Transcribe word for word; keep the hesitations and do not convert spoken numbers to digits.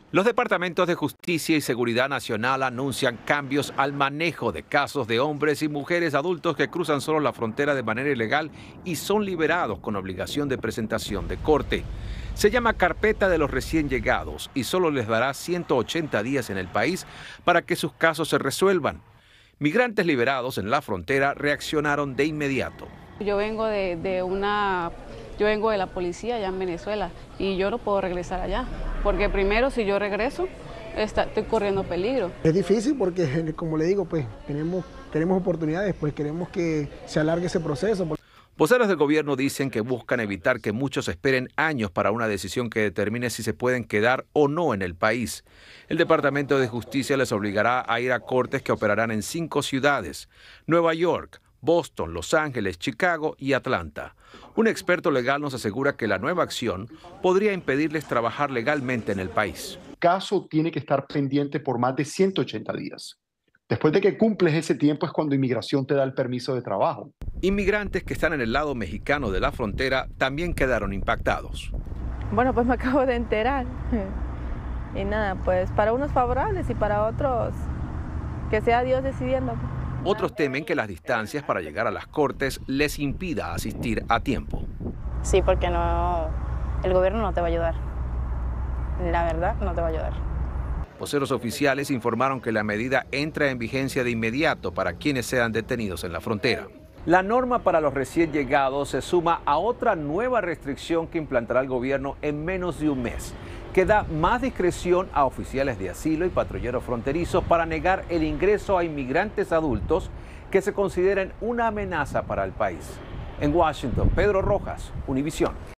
Los departamentos de Justicia y Seguridad Nacional anuncian cambios al manejo de casos de hombres y mujeres adultos que cruzan solo la frontera de manera ilegal y son liberados con obligación de presentación de corte. Se llama Carpeta de los Recién Llegados y solo les dará ciento ochenta días en el país para que sus casos se resuelvan. Migrantes liberados en la frontera reaccionaron de inmediato. Yo vengo de, de una... Yo vengo de la policía allá en Venezuela y yo no puedo regresar allá, porque primero si yo regreso está, estoy corriendo peligro. Es difícil porque, como le digo, pues tenemos, tenemos oportunidades, pues queremos que se alargue ese proceso. Voceros del gobierno dicen que buscan evitar que muchos esperen años para una decisión que determine si se pueden quedar o no en el país. El Departamento de Justicia les obligará a ir a cortes que operarán en cinco ciudades: Nueva York, Boston, Los Ángeles, Chicago y Atlanta. Un experto legal nos asegura que la nueva acción podría impedirles trabajar legalmente en el país. El caso tiene que estar pendiente por más de ciento ochenta días. Después de que cumples ese tiempo es cuando inmigración te da el permiso de trabajo. Inmigrantes que están en el lado mexicano de la frontera también quedaron impactados. Bueno, pues me acabo de enterar. Y nada, pues para unos favorables y para otros que sea Dios decidiendo. Otros temen que las distancias para llegar a las cortes les impida asistir a tiempo. Sí, porque no, el gobierno no te va a ayudar. La verdad, no te va a ayudar. Voceros oficiales informaron que la medida entra en vigencia de inmediato para quienes sean detenidos en la frontera. La norma para los recién llegados se suma a otra nueva restricción que implantará el gobierno en menos de un mes, que da más discreción a oficiales de asilo y patrulleros fronterizos para negar el ingreso a inmigrantes adultos que se consideren una amenaza para el país. En Washington, Pedro Rojas, Univisión.